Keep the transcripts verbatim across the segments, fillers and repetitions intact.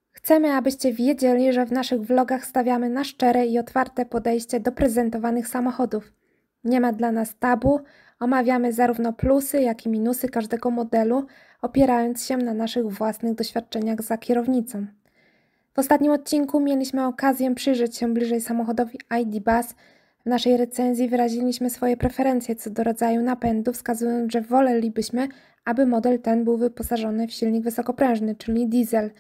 Chcemy, abyście wiedzieli, że w naszych vlogach stawiamy na szczere i otwarte podejście do prezentowanych samochodów. Nie ma dla nas tabu, omawiamy zarówno plusy, jak i minusy każdego modelu, opierając się na naszych własnych doświadczeniach za kierownicą. W ostatnim odcinku mieliśmy okazję przyjrzeć się bliżej samochodowi I D Buzz. W naszej recenzji wyraziliśmy swoje preferencje co do rodzaju napędu, wskazując, że wolelibyśmy, aby model ten był wyposażony w silnik wysokoprężny, czyli diesel.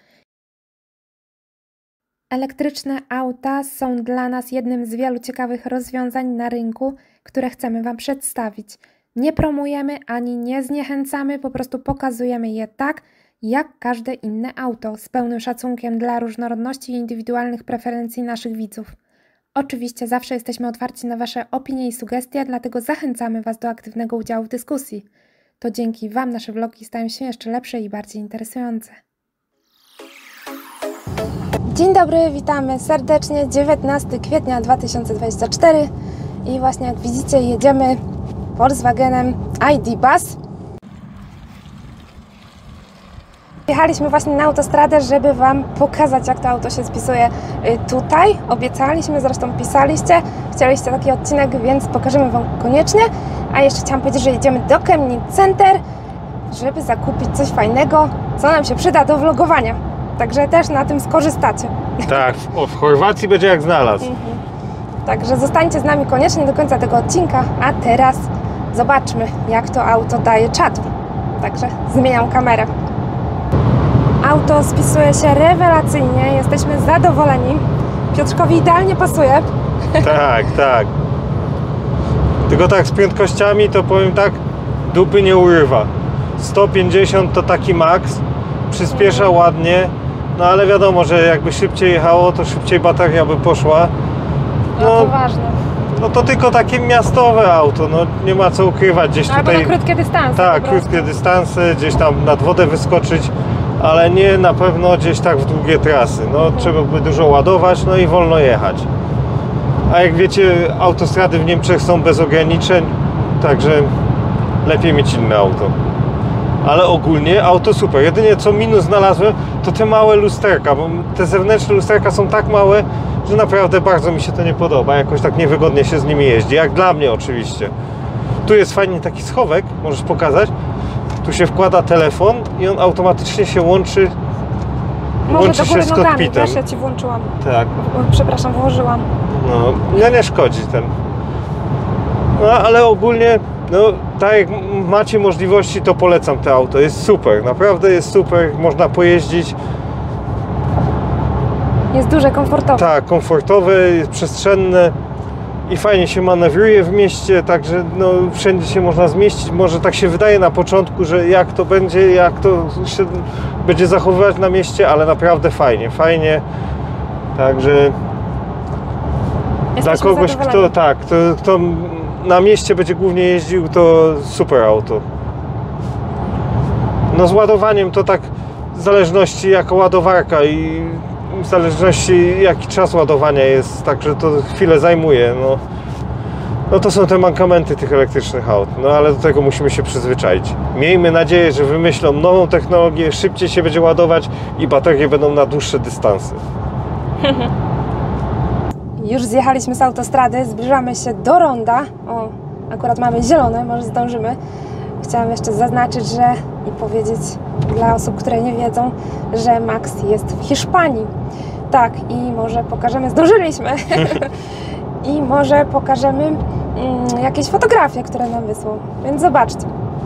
Elektryczne auta są dla nas jednym z wielu ciekawych rozwiązań na rynku, które chcemy Wam przedstawić. Nie promujemy ani nie zniechęcamy, po prostu pokazujemy je tak, jak każde inne auto, z pełnym szacunkiem dla różnorodności i indywidualnych preferencji naszych widzów. Oczywiście zawsze jesteśmy otwarci na Wasze opinie i sugestie, dlatego zachęcamy Was do aktywnego udziału w dyskusji. To dzięki Wam nasze vlogi stają się jeszcze lepsze i bardziej interesujące. Dzień dobry, witamy serdecznie, dziewiętnastego kwietnia dwa tysiące dwudziestego czwartego i właśnie jak widzicie jedziemy Volkswagenem I D Buzz. Jechaliśmy właśnie na autostradę, żeby Wam pokazać, jak to auto się spisuje tutaj. Obiecaliśmy, zresztą pisaliście, chcieliście taki odcinek, więc pokażemy Wam koniecznie. A jeszcze chciałam powiedzieć, że jedziemy do Chemnitz Center, żeby zakupić coś fajnego, co nam się przyda do vlogowania. Także też na tym skorzystacie. Tak, w, o, w Chorwacji będzie jak znalazł. Mhm. Także zostańcie z nami koniecznie do końca tego odcinka, a teraz zobaczmy, jak to auto daje czadu. Także zmieniam kamerę. Auto spisuje się rewelacyjnie, jesteśmy zadowoleni. Piotrkowi idealnie pasuje. Tak, tak. Tylko tak z prędkościami to powiem tak, dupy nie urywa. sto pięćdziesiąt to taki maks, przyspiesza mhm. ładnie. No ale wiadomo, że jakby szybciej jechało, to szybciej bateria by poszła. No, no to ważne. No to tylko takie miastowe auto, no nie ma co ukrywać gdzieś Albo tutaj. na krótkie dystanse. Tak, krótkie dystanse, gdzieś tam nad wodę wyskoczyć, ale nie na pewno gdzieś tak w długie trasy. No mhm. trzeba by dużo ładować, no i wolno jechać. A jak wiecie, autostrady w Niemczech są bez ograniczeń, także lepiej mieć inne auto. Ale ogólnie auto super. Jedynie co minus znalazłem, to te małe lusterka, bo te zewnętrzne lusterka są tak małe, że naprawdę bardzo mi się to nie podoba. Jakoś tak niewygodnie się z nimi jeździ, jak dla mnie oczywiście. Tu jest fajnie taki schowek, możesz pokazać. Tu się wkłada telefon i on automatycznie się łączy, Może łączy do góry się z nogami, kokpitem. wiesz, ja Ci włączyłam. Tak. Przepraszam, włożyłam. No, nie, nie szkodzi ten. No, ale ogólnie, no, tak jak macie możliwości, to polecam to auto. Jest super, naprawdę jest super, można pojeździć. Jest duże, komfortowe. Tak, komfortowe, jest przestrzenne i fajnie się manewruje w mieście, także no, wszędzie się można zmieścić. Może tak się wydaje na początku, że jak to będzie, jak to się będzie zachowywać na mieście, ale naprawdę fajnie, fajnie. Także Jesteśmy dla kogoś, kto tak, kto, kto na mieście będzie głównie jeździł, to super auto. No z ładowaniem to tak w zależności jaka ładowarka i w zależności jaki czas ładowania jest, także to chwilę zajmuje. No, no to są te mankamenty tych elektrycznych aut, no ale do tego musimy się przyzwyczaić. Miejmy nadzieję, że wymyślą nową technologię, szybciej się będzie ładować i baterie będą na dłuższe dystanse. Już zjechaliśmy z autostrady, zbliżamy się do ronda. O, akurat mamy zielone, może zdążymy. Chciałam jeszcze zaznaczyć, że i powiedzieć dla osób, które nie wiedzą, że Max jest w Hiszpanii. Tak, i może pokażemy, zdążyliśmy, i może pokażemy mm, jakieś fotografie, które nam wysłał, więc zobaczcie.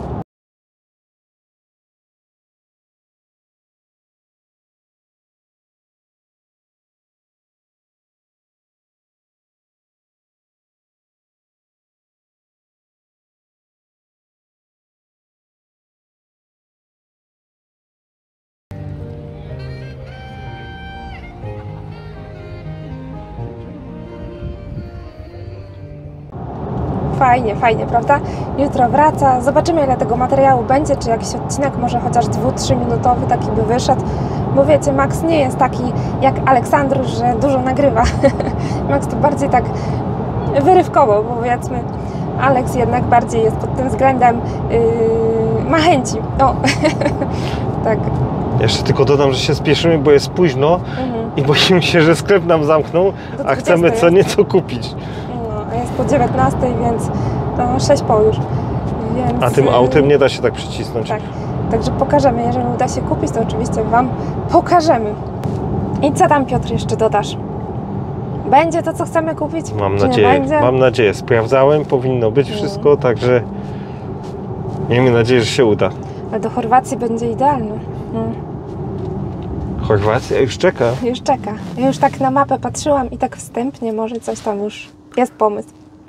Fajnie, fajnie, prawda? Jutro wraca, zobaczymy ile tego materiału będzie, czy jakiś odcinek, może chociaż dwu trzy minutowy taki by wyszedł, bo wiecie, Max nie jest taki jak Aleksandr, że dużo nagrywa. Max to bardziej tak wyrywkowo, powiedzmy. Alex jednak bardziej jest pod tym względem yy, ma chęci. O, tak. Jeszcze tylko dodam, że się spieszymy, bo jest późno Mhm. i boimy się, że sklep nam zamknął, Do a chcemy dwudziestej co nieco kupić. No, a jest po dziewiętnastej, więc no, sześć po już. Więc, A tym y, autem nie da się tak przycisnąć. Tak, także pokażemy. Jeżeli uda się kupić, to oczywiście Wam pokażemy. I co tam, Piotr, jeszcze dodasz? Będzie to, co chcemy kupić? Mam Czy nadzieję, nie będzie? mam nadzieję. Sprawdzałem, powinno być No. wszystko, także miejmy nadzieję, że się uda. Ale do Chorwacji będzie idealne. No, Chorwacja już czeka. już czeka. Ja już tak na mapę patrzyłam i tak wstępnie może coś tam już jest pomysł.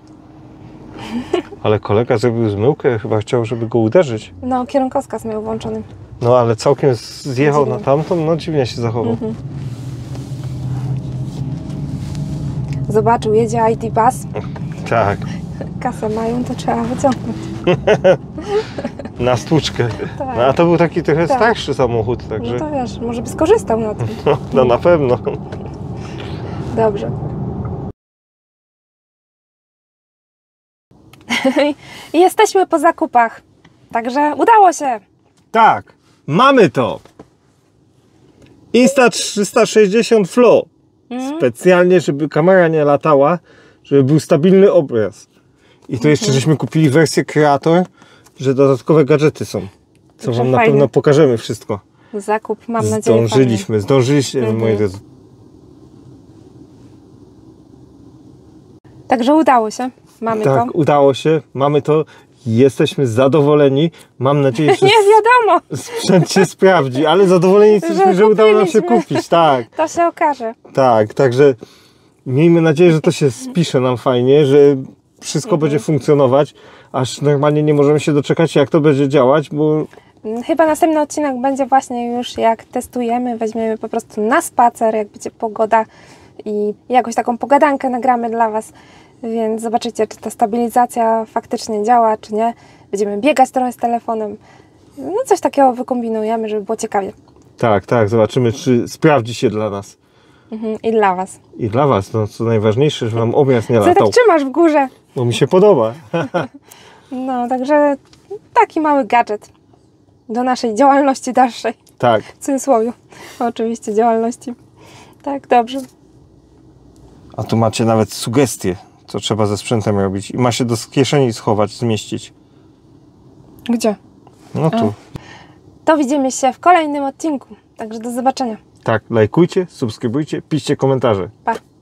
Ale kolega zrobił zmyłkę, chyba chciał, żeby go uderzyć. No, kierunkowskaz miał włączony. No ale całkiem zjechał Dziwnie. na tamtą, no dziwnie się zachował. Mhm. Zobaczył, jedzie I D Bus. Tak, Kasę mają, to trzeba wyciągnąć. na stłuczkę. Tak. No, a to był taki trochę Tak. starszy samochód, No także to wiesz, może by skorzystał na tym. no, no na pewno. Dobrze. I jesteśmy po zakupach. Także udało się. Tak, mamy to. Insta trzysta sześćdziesiąt Flow. Mhm. Specjalnie, żeby kamera nie latała, żeby był stabilny obraz. I to jeszcze żeśmy kupili wersję Creator, że dodatkowe gadżety są. Co Także Wam na fajnie. pewno pokażemy wszystko. Zakup, mam nadzieję, Zdążyliśmy, zdążyliście, Mhm. moi drodzy. fajny. Także udało się. Mamy Tak, to. udało się, mamy to, jesteśmy zadowoleni. Mam nadzieję, że Nie wiadomo, sprzęt się sprawdzi, ale zadowoleni jesteśmy, że udało nam się kupiliśmy. kupić. Tak, to się okaże. tak, także miejmy nadzieję, że to się spisze nam fajnie, że wszystko Mhm. będzie funkcjonować, aż normalnie nie możemy się doczekać, jak to będzie działać, bo Chyba następny odcinek będzie właśnie już jak testujemy, weźmiemy po prostu na spacer, jak będzie pogoda i jakoś taką pogadankę nagramy dla Was, więc zobaczycie, czy ta stabilizacja faktycznie działa, czy nie. Będziemy biegać trochę z telefonem, no coś takiego wykombinujemy, żeby było ciekawie. tak, tak, zobaczymy, czy sprawdzi się dla nas. Mhm. I dla Was. I dla Was, no co najważniejsze, że nam obraz nie Co tak latał, trzymasz w górze? bo mi się podoba. No, także taki mały gadżet do naszej działalności dalszej. Tak, W cudzysłowie, oczywiście działalności. Tak, dobrze. a tu macie nawet sugestie, co trzeba ze sprzętem robić. I ma się do kieszeni schować, zmieścić. Gdzie? No tu. To widzimy się w kolejnym odcinku. Także do zobaczenia. Tak, lajkujcie, subskrybujcie, piszcie komentarze. Pa!